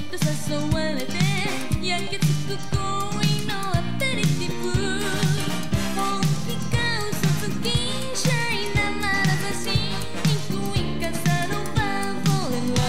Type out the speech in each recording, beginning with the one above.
と誘われて焼けつく恋のアペリティブ。本気か嘘つきシャイな眼差し憎い傘のバーフォーレ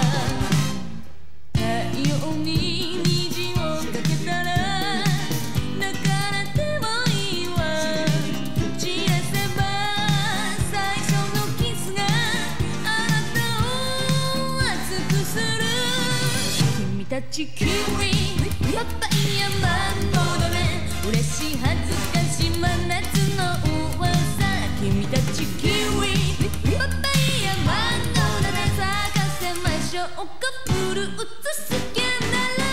ラ太陽に虹をかけたらだからでもいいわ。散らせば最初のキスがあなたを熱くする。君たちキウイパパイヤマンゴーだね。嬉しい恥ずかしい真夏の噂。君たちキウイパパイヤマンゴーだね。咲かせましょうかフルーツスキャンダル。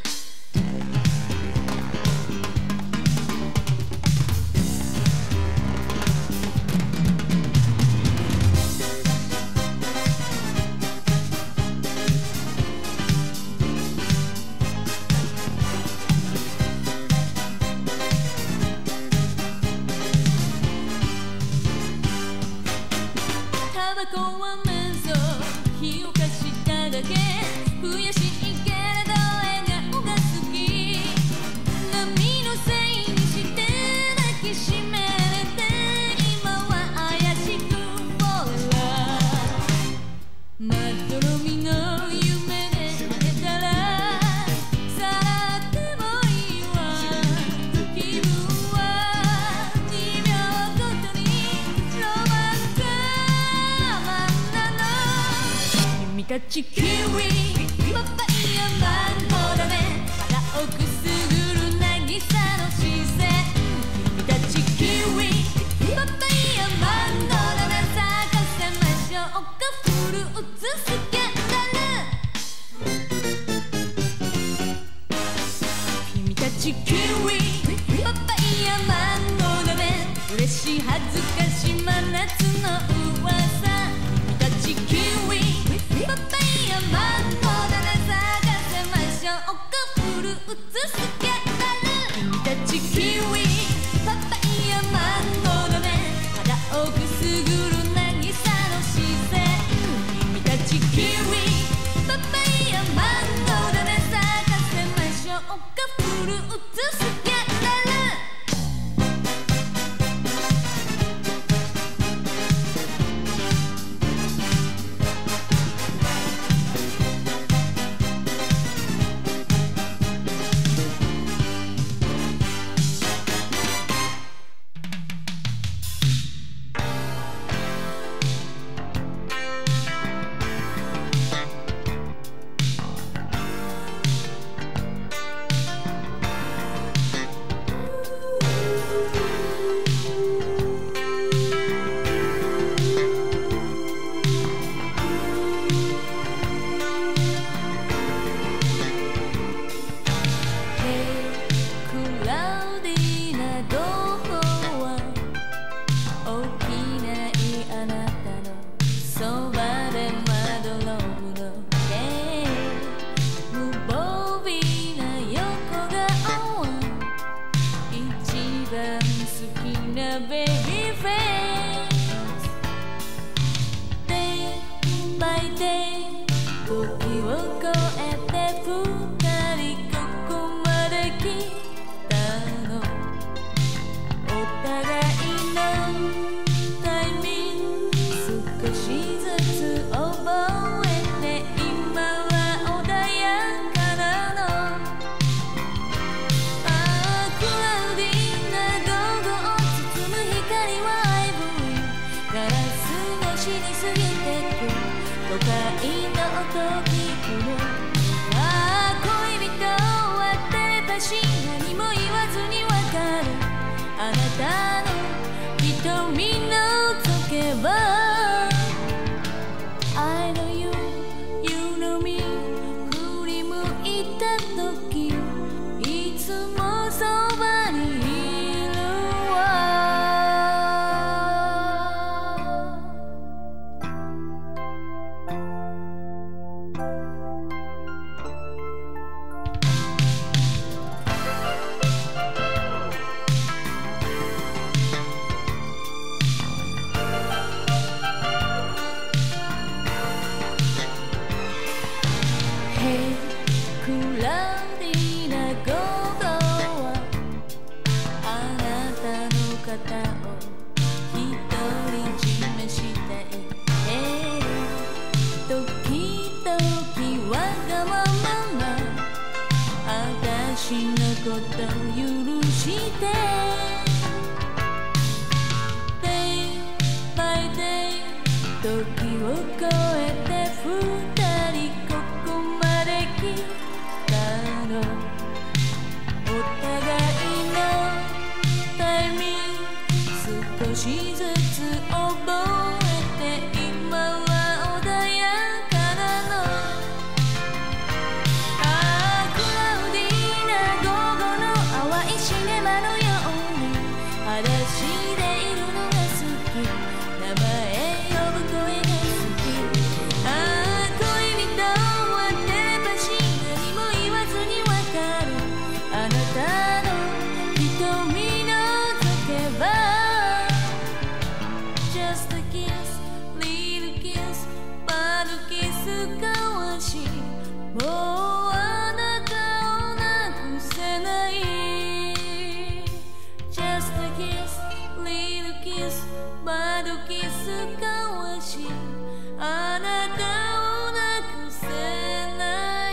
タバコは面相火を貸しただけ。悔しいけれど笑顔が好き。波のせいにして抱きしめられて今は怪しくフォーラー。まどろみの夢で会えたらさらってもいいわ。気分は2秒ごとにロマンタマンなの。君たちキウイパパイヤマンゴーだね。肌をくすぐる渚の視線。君たちキウイパパイヤマンゴーだね。咲かせましょうかフルーツスキャンダル。君たちキウイパパイヤマンゴーだね。嬉しい恥ずかしい真夏の噂。君たちキウイパパイヤマンゴーだね。咲かせましょうかフルーツスキャンダル。君たちキウイパパイヤマンゴーだね。肌をくすぐる渚の視線。君たちキウイパパイヤマンゴーだね。咲かせましょうかフルーツスキャンダル。 クラウディーな午後はあなたの肩を独り占めしたい、時々わがままな私のこと許して Day by day 時を超えて二人ここまで来たの、お互いのタイミング少しずつ覚えて今は穏やかなの、クラウディーな午後の淡いシネマのように裸足でいるのが好き、名前呼ぶ声が好き、恋人はテレパシー、何も言わずにわかるあなたの瞳のぞけば Just a kiss, little kiss まるキス交わし、もうあなたをなくせない Just a kiss, little kiss まるキス交わし、あなたをなくせない。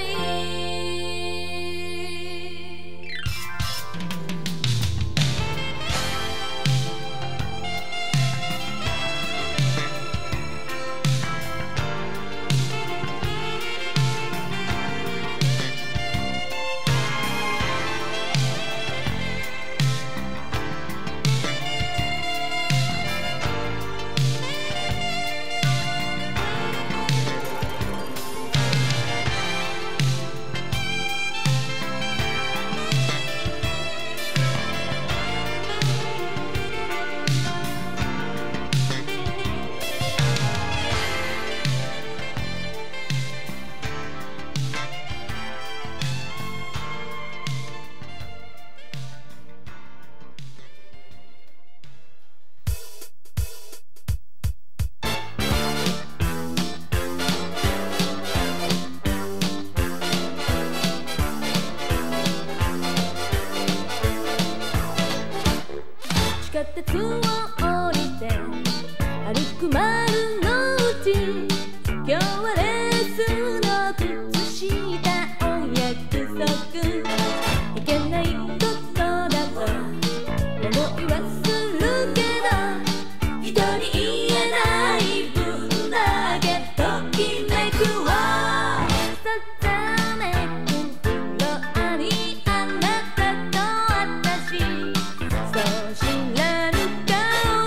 地下鉄を降りて歩く丸の内、今日はレースの靴下を約束、いけないことだと思いはするけど、人に言えない分だけときめくわ、さざめくフロアにあなたと私、そう知らぬ顔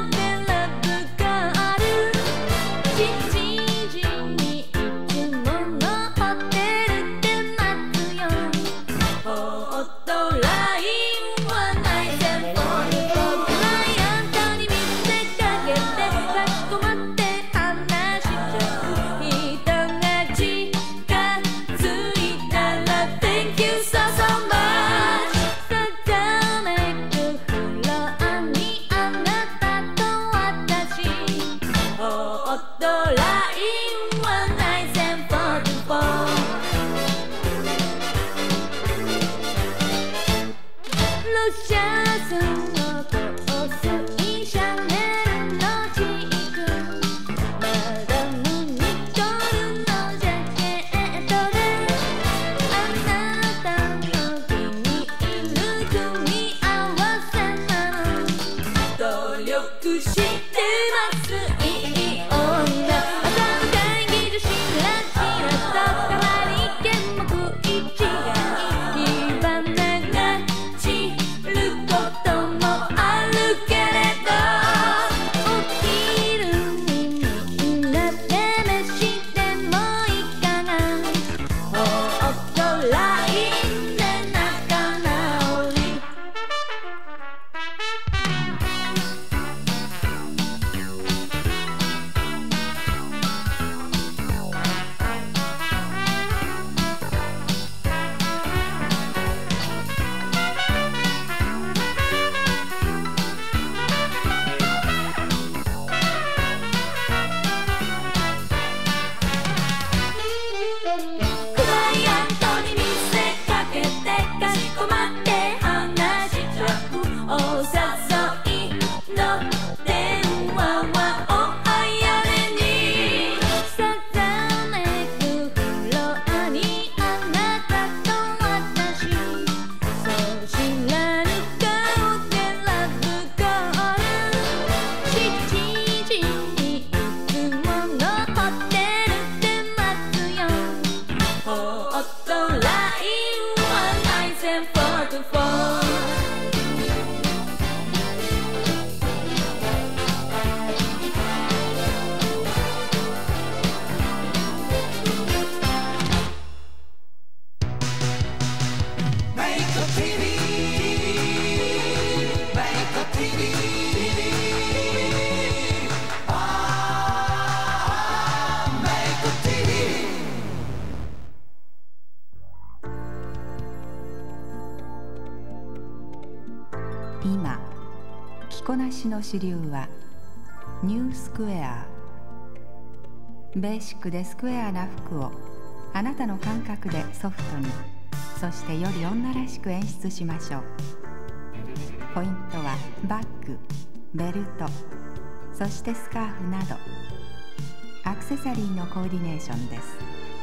今着こなしの主流はニュースクエア。ベーシックでスクエアな服をあなたの感覚でソフトに、そしてより女らしく演出しましょう。ポイントはバッグ、ベルト、そしてスカーフなどアクセサリーのコーディネーションです。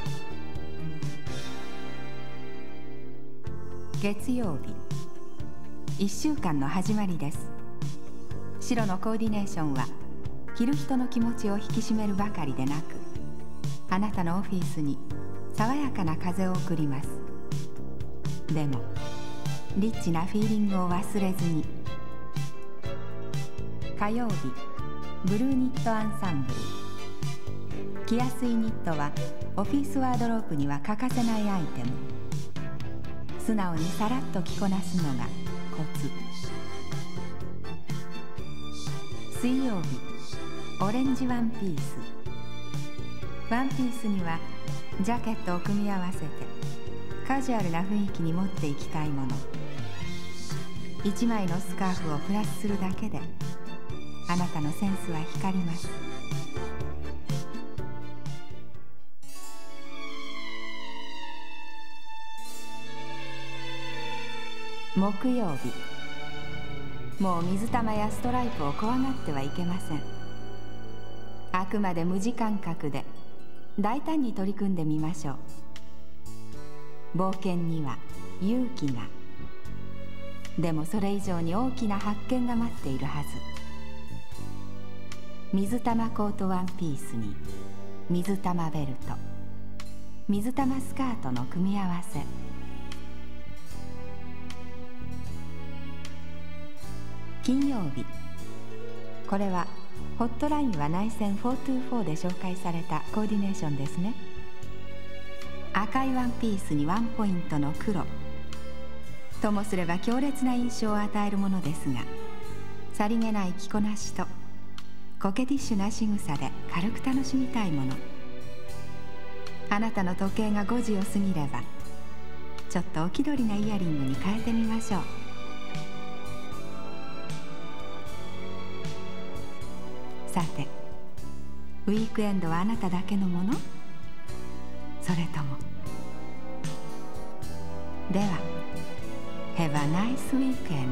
月曜日、1週間の始まりです。白のコーディネーションは着る人の気持ちを引き締めるばかりでなく、あなたのオフィスに爽やかな風を送ります。でもリッチなフィーリングを忘れずに。火曜日、ブルーニットアンサンブル。着やすいニットはオフィスワードロープには欠かせないアイテム。素直にさらっと着こなすのがコツ。水曜日、オレンジワンピース。ワンピースにはジャケットを組み合わせてカジュアルな雰囲気に持っていきたいもの。一枚のスカーフをプラスするだけであなたのセンスは光ります。木曜日、もう水玉やストライプを怖がってはいけません。あくまで無時間覚で大胆に取り組んでみましょう。冒険には勇気が、でもそれ以上に大きな発見が待っているはず。水玉コートワンピースに水玉ベルト、水玉スカートの組み合わせ。金曜日、これはホットラインは内線424で紹介されたコーディネーションですね。赤いワンピースにワンポイントの黒ともすれば強烈な印象を与えるものですが、さりげない着こなしとコケティッシュな仕草で軽く楽しみたいもの。あなたの時計が5時を過ぎればちょっとお気取りなイヤリングに変えてみましょう。さて、ウィークエンドはあなただけのもの？それとも。では、Have a nice weekend!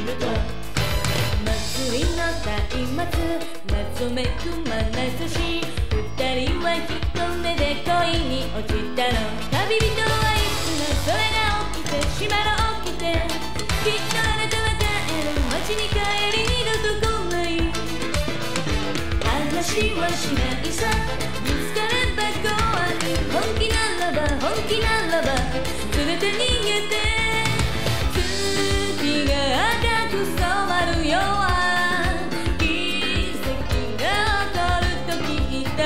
ると祭りの松明謎めく眼差し二人は一目で恋に落ちたの旅人はいつもそれが起きてしまろ起きてきっとあなたは帰る街に帰り二度と来ない話はしないさ見つかれば怖い本気ならば本気ならば連れて逃げて月が赤く染まるよ奇跡が起こると聞いた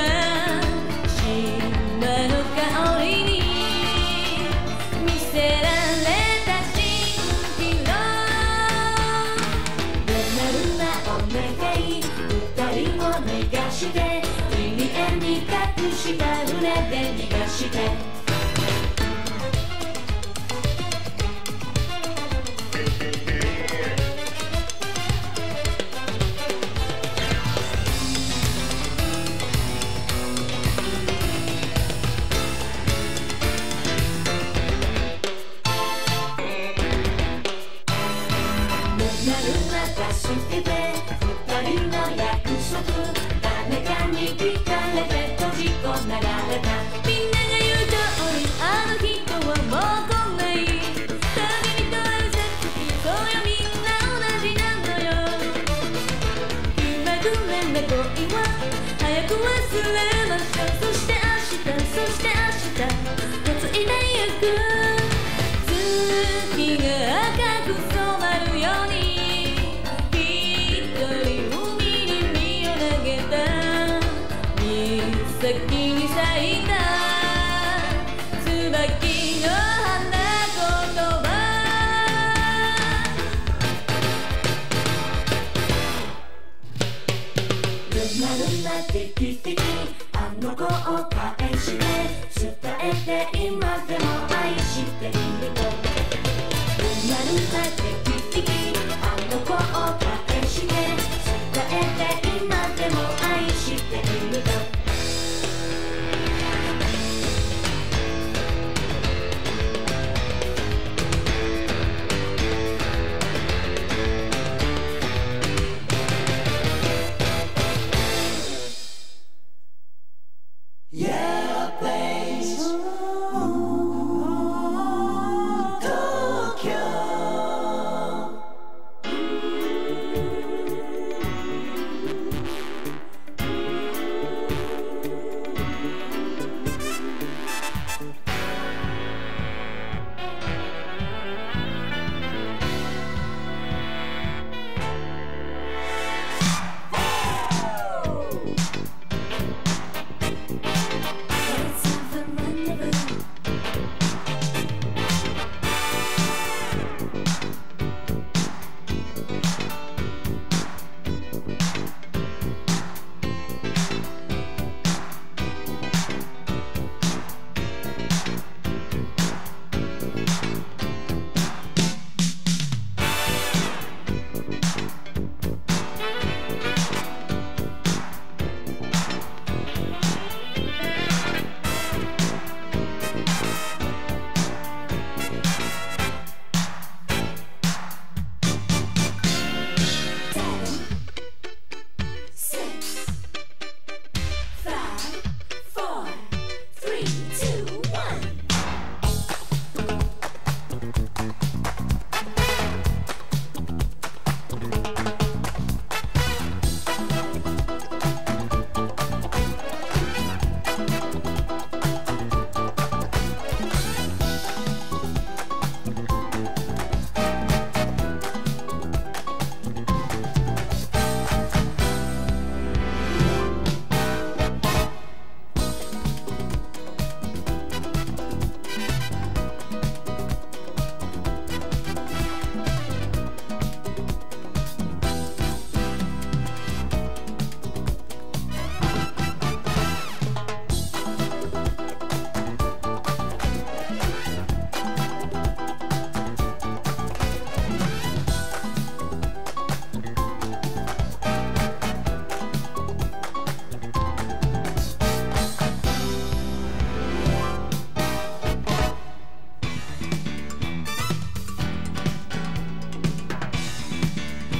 島の香りに見せられた蜃気楼どなるなお願い二人を逃がして入り江に隠した船で逃がして二人の約束誰かに聞かれて閉じ込められたみんなが言う通りあの人はもう来ない旅人は嘘つきそうよみんな同じなのよ気まぐれな恋は早く忘れましょうそして明日そして明日嫁いでゆく月が赤く染まるように先に咲いた椿の花言葉ルナルナティキティキあの子を返して伝えて今でも愛しているとルナルナティキティキあの子を返して伝えて今でも愛しているとYeah!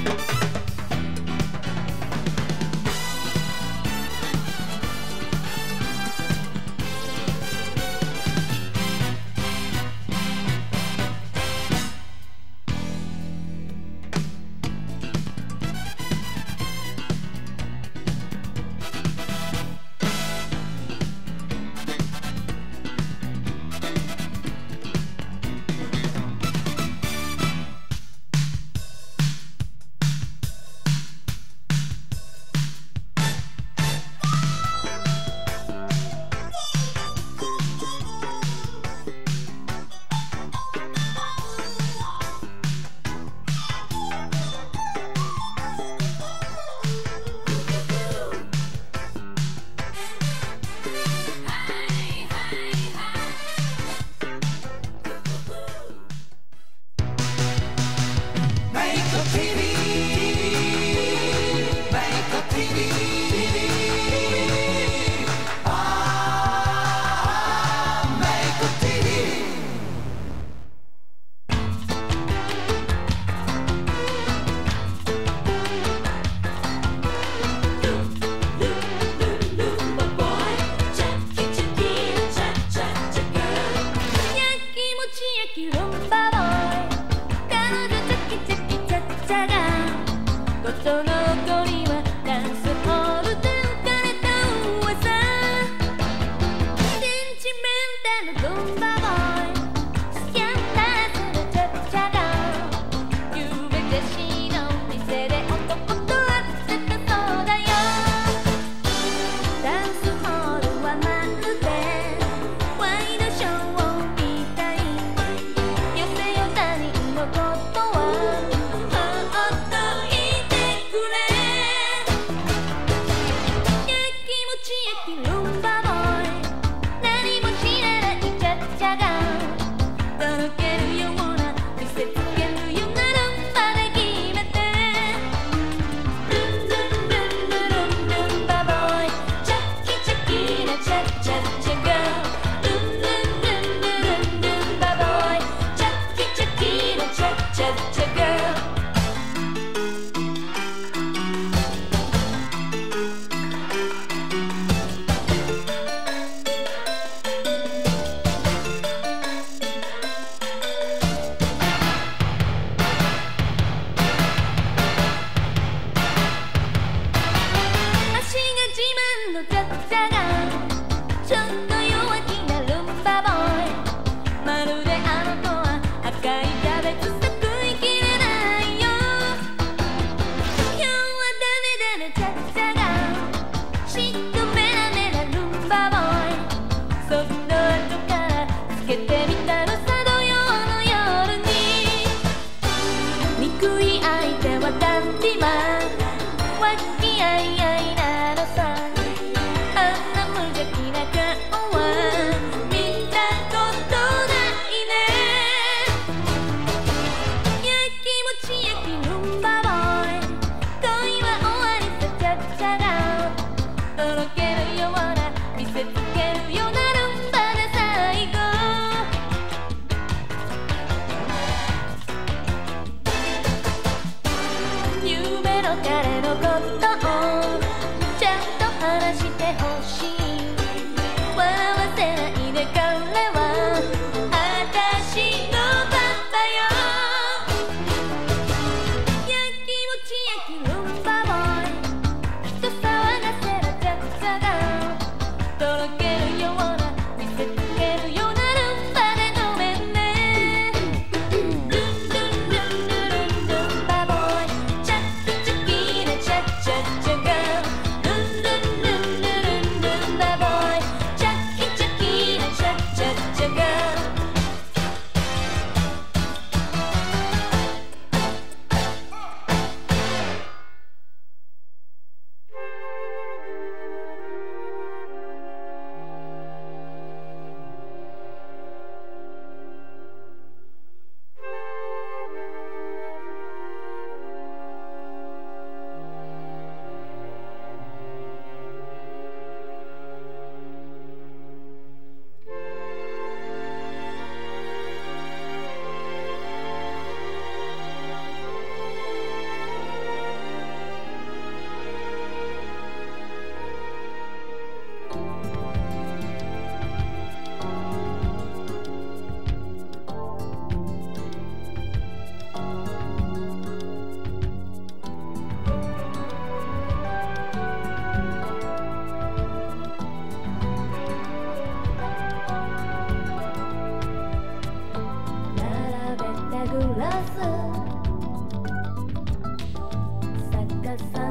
バ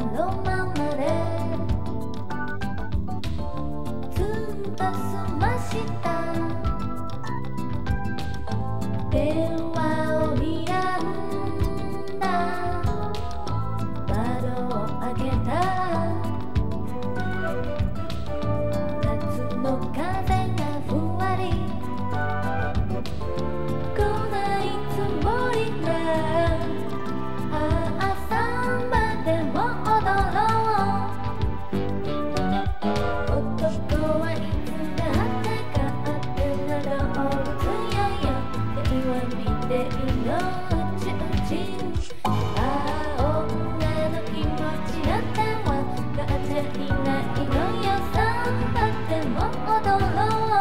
のままでずっと済ました電話を睨んだ窓を開けた夏の風がふわり来ないつもりだサンバでも踊ろう男はいつだって勝手な動物よよ手は見ていの宇宙人女の気持ちなんてわかっちゃいないのよサンバでも踊ろう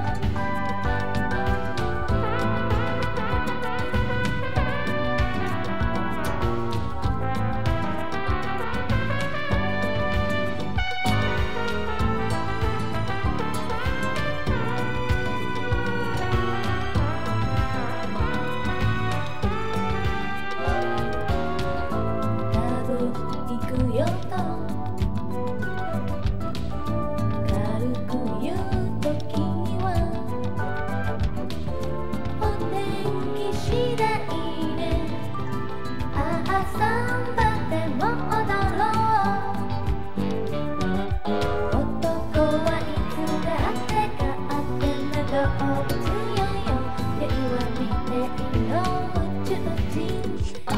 行くよと軽く言う時にはお天気次第でサンバでも踊ろう男はいつだって勝手な動物よよ手は見ていの宇宙人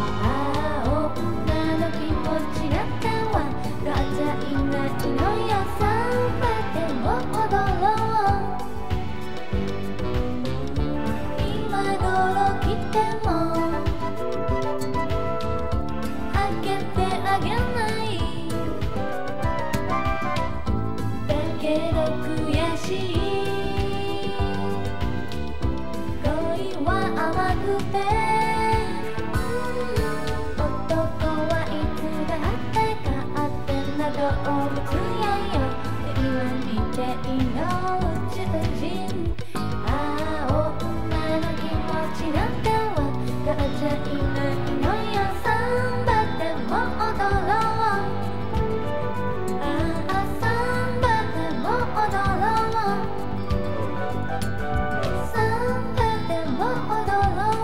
女の気持ちなんてわかっちゃいないのよサンバでも踊ろう今頃来ても開けてあげないだけど悔しい恋は甘くて動物やよ手は見ていの宇宙人女の気持ちなんてわかっちゃいないのよサンバでも踊ろうサンバでも踊ろうサンバでも踊ろう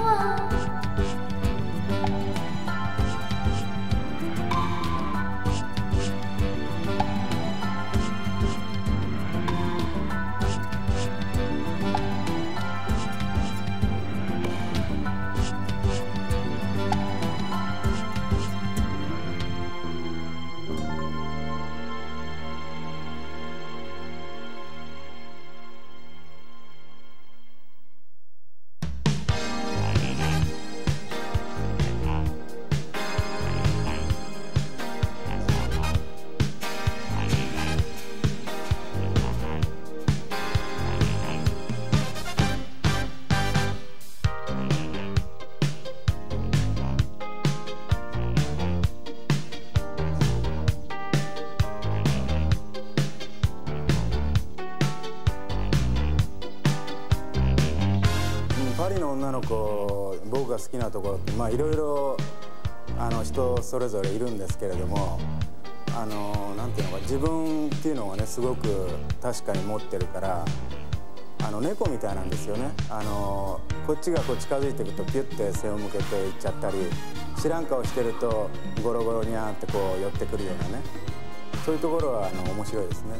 パリの女の子僕が好きなところってまあいろいろ人それぞれいるんですけれどもなんていうのか自分っていうのがねすごく確かに持ってるから猫みたいなんですよね。こっちがこう近づいていくとピュッて背を向けていっちゃったり知らん顔してるとゴロゴロにゃーってこう寄ってくるようなねそういうところは面白いですね。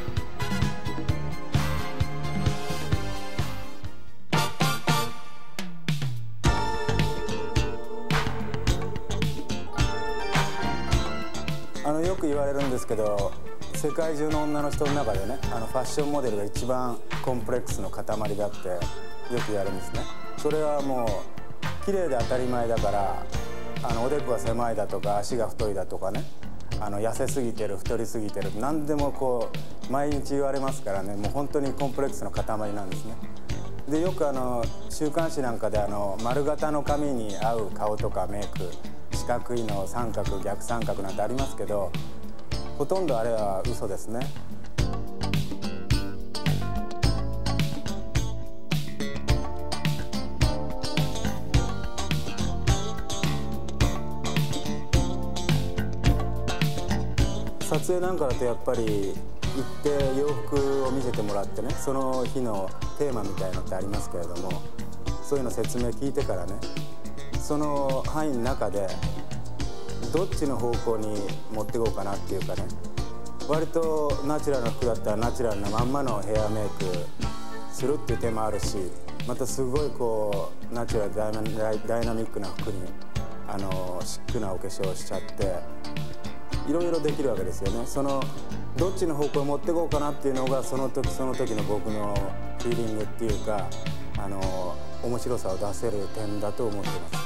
よく言われるんですけど世界中の女の人の中でねファッションモデルが一番コンプレックスの塊だってよく言われるんですね。それはもう綺麗で当たり前だからおでこが狭いだとか足が太いだとかね痩せすぎてる太りすぎてる何でもこう毎日言われますからねもう本当にコンプレックスの塊なんですね。でよく週刊誌なんかで丸型の髪に合う顔とかメイク四角いの三角逆三角なんてありますけどほとんどあれは嘘ですね。 撮影なんかだとやっぱり行って洋服を見せてもらってね、その日のテーマみたいのってありますけれども、そういうの説明聞いてからね、その範囲の中でどっちの方向に持っていこうかなっていうかね、割とナチュラルな服だったらナチュラルなまんまのヘアメイクするっていう手もあるし、またすごいこうナチュラルダイナミックな服にシックなお化粧をしちゃっていろいろできるわけですよね。そのどっちの方向に持っていこうかなっていうのがその時その時の僕のフィーリングっていうか面白さを出せる点だと思ってます。